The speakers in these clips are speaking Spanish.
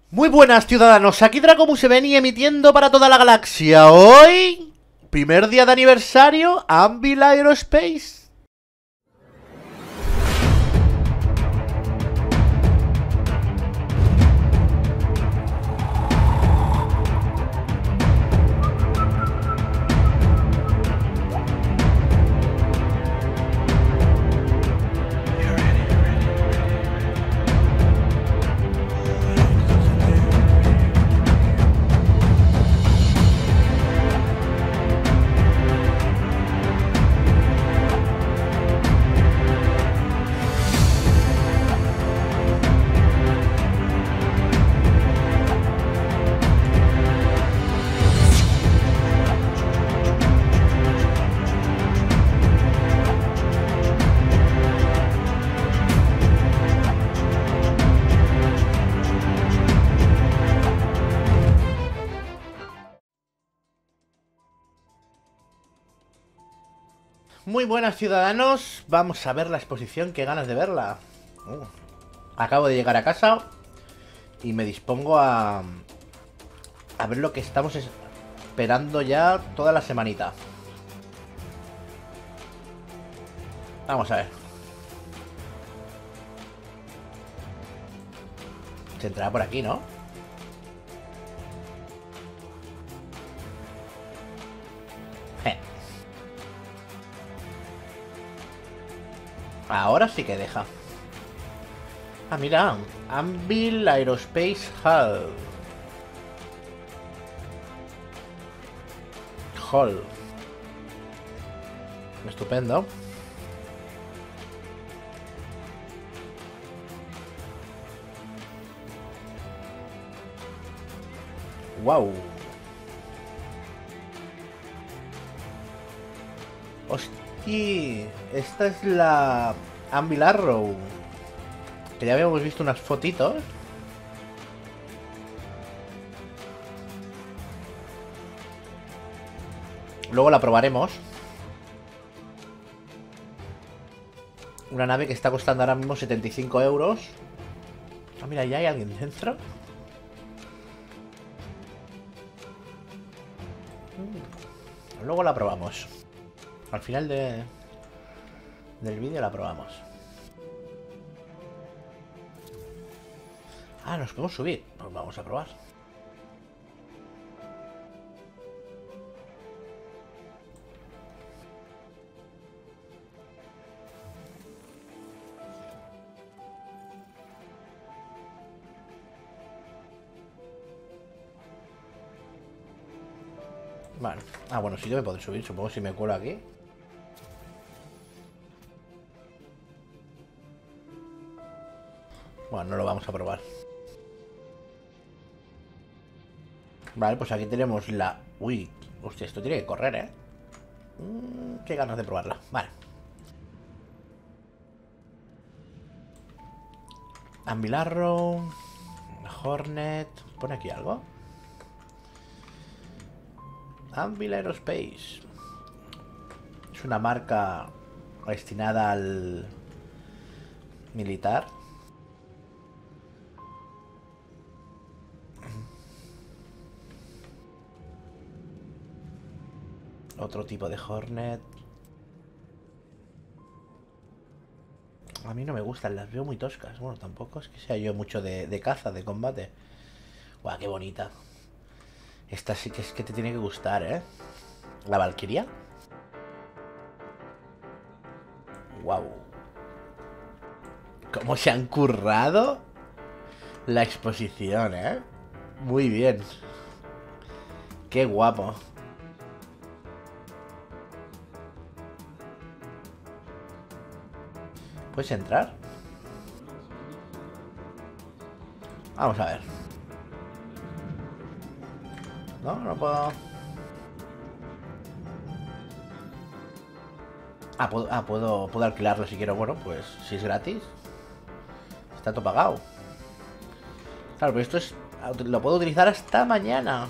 Muy buenas, ciudadanos, aquí Dracomus se ven y emitiendo para toda la galaxia. Hoy, primer día de aniversario, Anvil Aerospace. Muy buenas, ciudadanos, vamos a ver la exposición, qué ganas de verla. Acabo de llegar a casa y me dispongo a ver lo que estamos esperando ya toda la semanita. Vamos a ver. Se entrará por aquí, ¿no? Ahora sí que deja. Ah, mira, Anvil Aerospace Hall. Estupendo. Wow. Hostia, esta es la Anvil Arrow, que ya habíamos visto unas fotitos. Luego la probaremos. Una nave que está costando ahora mismo 75 euros. Ah, mira, ya hay alguien dentro. Luego la probamos. Al final del vídeo la probamos. Ah, nos podemos subir. Pues vamos a probar. Vale. Ah, bueno, sí, yo me puedo subir, supongo, si me cuelo aquí. Bueno, no lo vamos a probar. Vale, pues aquí tenemos la... Uy, hostia, esto tiene que correr, ¿eh? Qué ganas de probarla. Vale. Anvil Arrow, Hornet... ¿Pone aquí algo? Anvil Aerospace. Es una marca destinada al militar. Otro tipo de Hornet. A mí no me gustan, las veo muy toscas. Bueno, tampoco es que sea yo mucho de caza, de combate. Guau, qué bonita. Esta sí que es que te tiene que gustar, ¿eh? La Valkyria. Wow. Cómo se han currado la exposición, ¿eh? Muy bien. Qué guapo. ¿Puedes entrar? Vamos a ver. No, no puedo... puedo alquilarlo si quiero. Bueno, pues si es gratis. Está todo pagado. Claro, pero esto es... Lo puedo utilizar hasta mañana.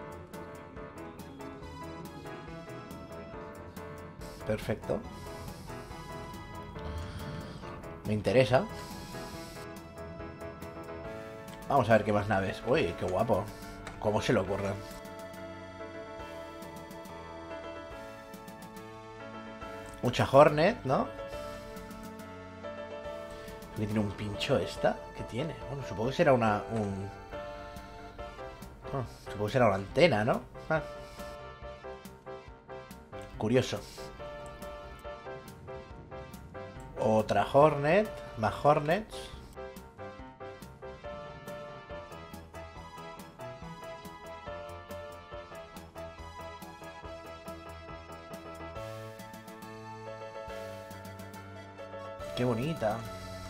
Perfecto. Me interesa. Vamos a ver qué más naves. Uy, qué guapo. ¿Cómo se le ocurre? Mucha Hornet, ¿no? ¿Qué tiene un pincho esta? ¿Qué tiene? Bueno, supongo que será una... supongo que será una antena, ¿no? Ah. Curioso. Otra Hornet. Más Hornets. Qué bonita.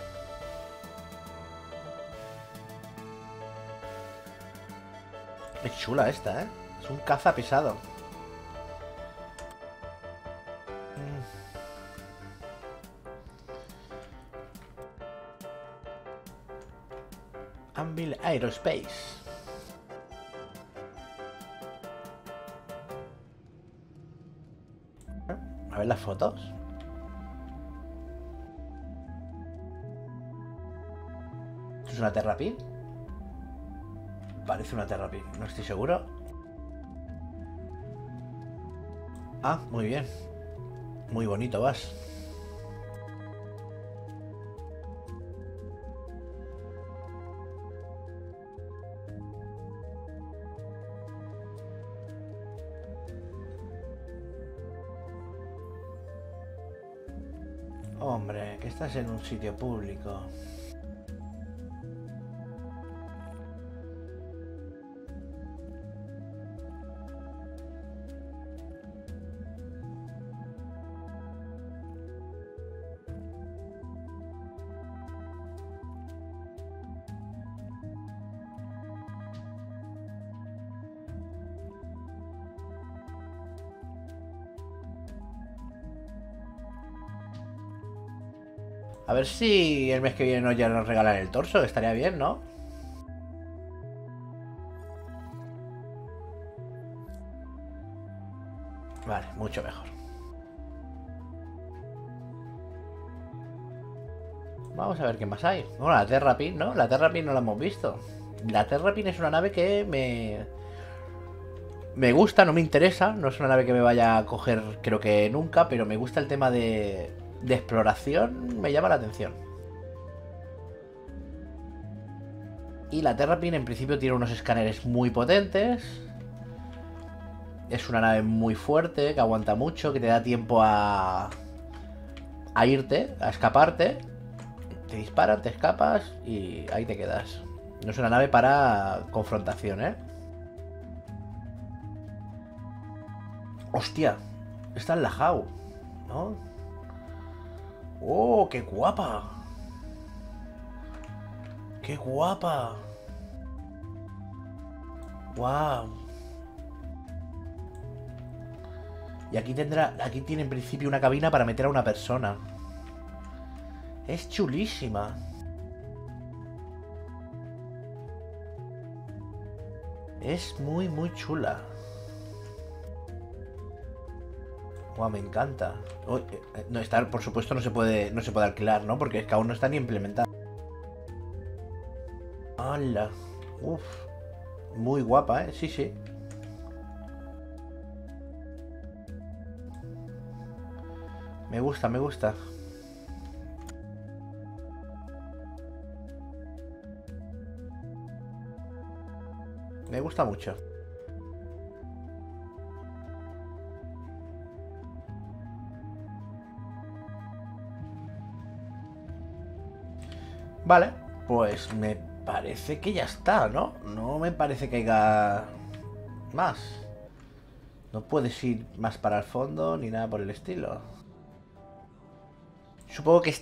Es chula esta, ¿eh? Es un caza pesado. Anvil Aerospace. A ver las fotos. ¿Esto es una Terrapin? Parece una Terrapin, no estoy seguro. Ah, muy bien. Muy bonito vas. Hombre, que estás en un sitio público. A ver si el mes que viene ya nos regalan el torso, estaría bien, ¿no? Vale, mucho mejor. Vamos a ver qué más hay. Bueno, la Terrapin, ¿no? La Terrapin no la hemos visto. La Terrapin es una nave que me gusta, no me interesa. No es una nave que me vaya a coger, creo que nunca, pero me gusta el tema de exploración, me llama la atención. Y la Terrapin en principio tiene unos escáneres muy potentes. Es una nave muy fuerte, que aguanta mucho, que te da tiempo a irte, a escaparte. Te disparan, te escapas y ahí te quedas. No es una nave para confrontación, ¿eh? Hostia, está en la Jau, ¿no? ¡Oh, qué guapa! ¡Qué guapa! ¡Wow! Y aquí tiene en principio una cabina para meter a una persona. Es chulísima. Es muy, muy chula. Wow, me encanta. Oh, no, estar, por supuesto, no se puede alquilar, ¿no? Porque es que aún no está ni implementada. ¡Hala! Uf. Muy guapa, ¿eh? Sí, sí. Me gusta, me gusta. Me gusta mucho. Vale, pues me parece que ya está, ¿no? No me parece que haya más. No puedes ir más para el fondo ni nada por el estilo. Supongo que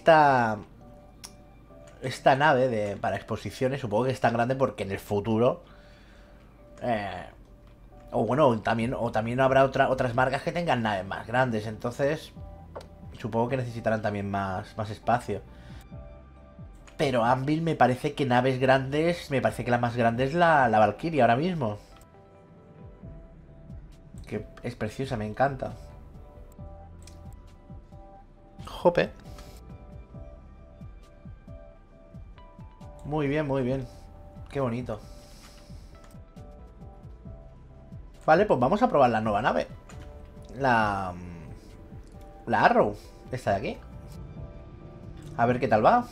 esta nave para exposiciones, supongo que es tan grande porque en el futuro... o bueno, también habrá otras marcas que tengan naves más grandes. Entonces, supongo que necesitarán también más espacio. Pero Anvil me parece que naves grandes... Me parece que la más grande es la Valkyrie ahora mismo. Que es preciosa, me encanta. Jope. Muy bien, muy bien. Qué bonito. Vale, pues vamos a probar la nueva nave. La Arrow. Esta de aquí. A ver qué tal va.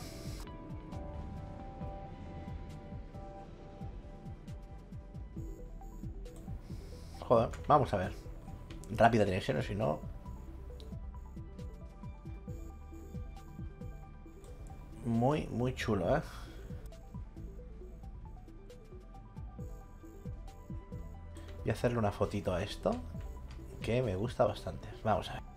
Joder, vamos a ver. Rápida tiene que ser, o si no... Muy, muy chulo, ¿eh? Voy a hacerle una fotito a esto, que me gusta bastante. Vamos a ver.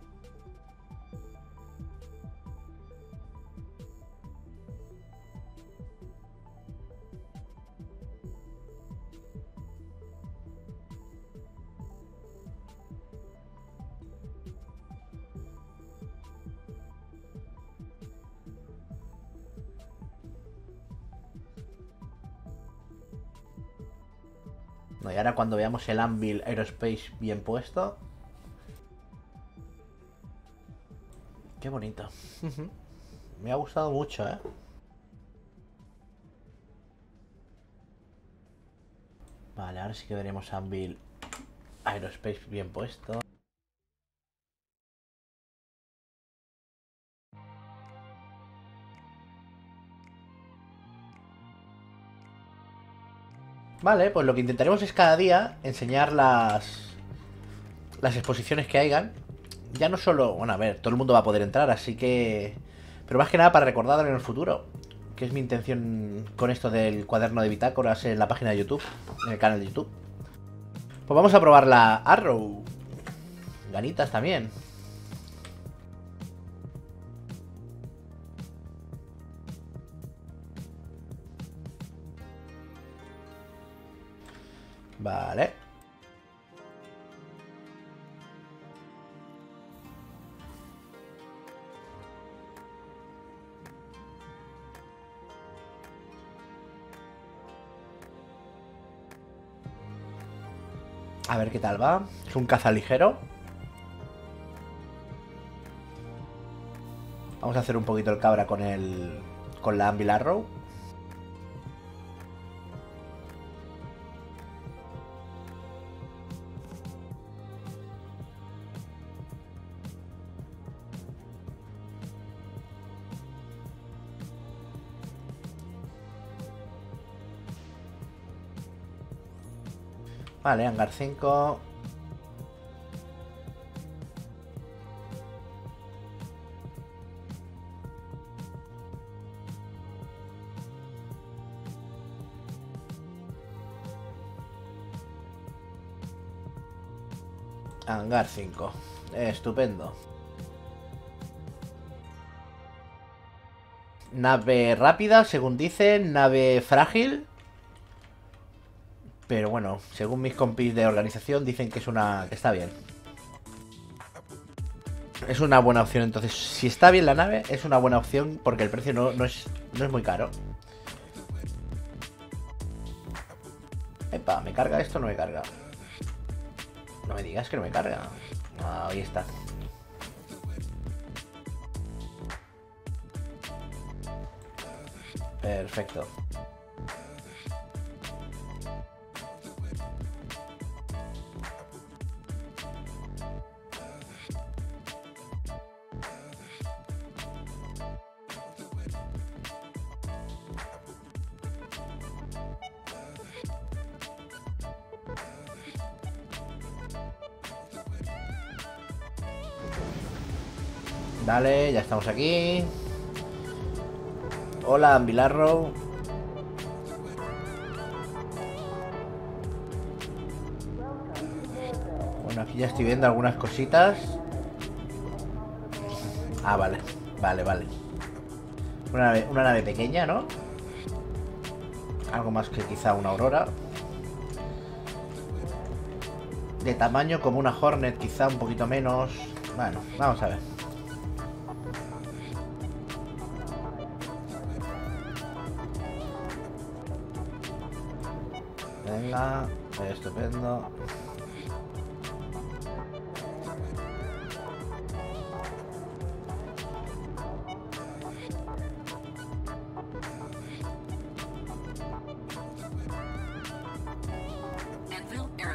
No, y ahora cuando veamos el Anvil Aerospace bien puesto. Qué bonito. Me ha gustado mucho, ¿eh? Vale, ahora sí que veremos Anvil Aerospace bien puesto. Vale, pues lo que intentaremos es cada día enseñar las exposiciones que hayan. Ya no solo... Bueno, a ver, todo el mundo va a poder entrar, así que... Pero más que nada para recordarlo en el futuro. Que es mi intención con esto del cuaderno de bitácoras en la página de YouTube. En el canal de YouTube. Pues vamos a probar la Arrow. Ganitas también. Vale. A ver qué tal va. Es un caza ligero. Vamos a hacer un poquito el cabra con la Anvil Arrow. Vale, hangar 5. Hangar 5. Estupendo. Nave rápida, según dicen. Nave frágil. Pero bueno, según mis compis de organización dicen que que está bien. Es una buena opción, entonces si está bien la nave es una buena opción porque el precio no es muy caro. Epa, ¿me carga esto o no me carga? No me digas que no me carga. Ah, ahí está. Perfecto. Vale, ya estamos aquí. Hola, Anvil Arrow. Bueno, aquí ya estoy viendo algunas cositas. Ah, vale. Vale, vale. Una nave pequeña, ¿no? Algo más que quizá una Aurora. De tamaño como una Hornet, quizá un poquito menos. Bueno, vamos a ver. Venga, estupendo.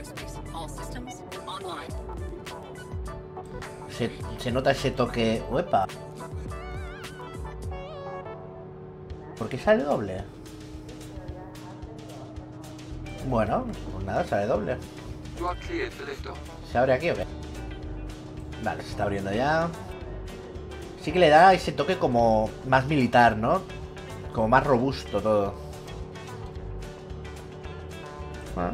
Aerospace. All systems online. Se nota ese toque... ¡Uepa! ¿Por qué sale doble? Bueno, pues nada, sale doble. ¿Se abre aquí o qué? Vale, se está abriendo ya. Sí que le da ese toque como más militar, ¿no? Como más robusto todo. ¿Ah?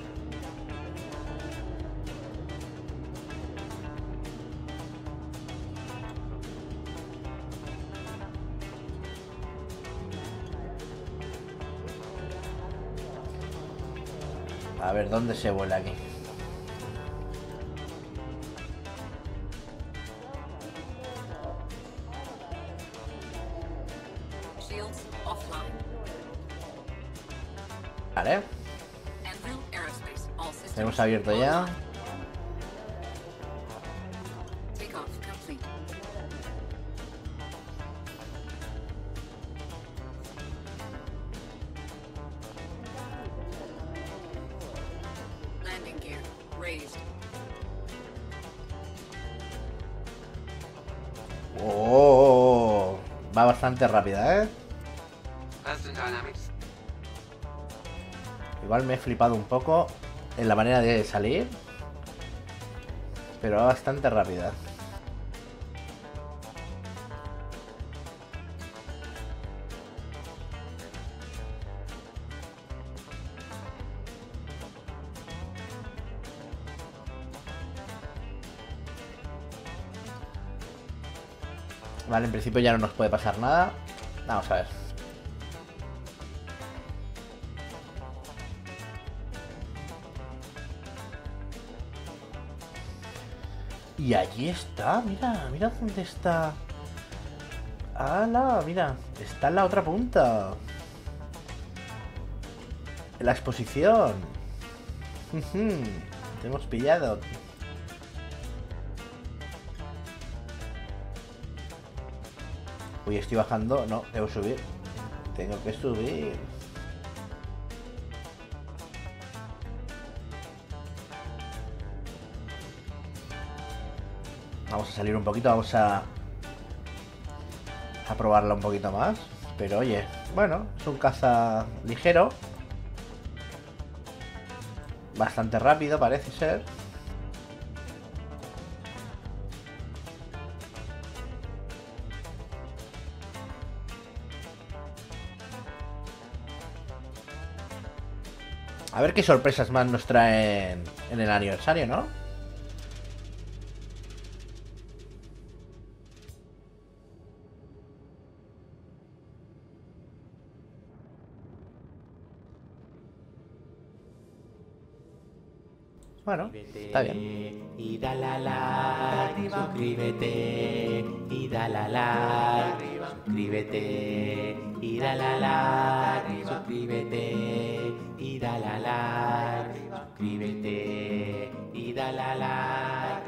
A ver, ¿dónde se vuela aquí? Shields offline. Vale, Anvil Aerospace. All systems hemos abierto ya. online. Takeoff complete. Landing gear raised. Oh, va bastante rápida, ¿eh? Igual me he flipado un poco en la manera de salir, pero va bastante rápida. Vale, en principio ya no nos puede pasar nada. Vamos a ver. Y allí está, mira, mira dónde está. ¡Hala! Mira, está en la otra punta. En la exposición. Te hemos pillado. Uy, estoy bajando. No, debo subir. Tengo que subir. Vamos a salir un poquito, vamos a probarla un poquito más. Pero oye, bueno, es un caza ligero. Bastante rápido parece ser. A ver qué sorpresas más nos traen en el aniversario, ¿no? Bueno, está bien. Y dale a like, suscríbete, y dale a like, suscríbete, y dale a like, suscríbete, y dale a like, suscríbete, y dale a like.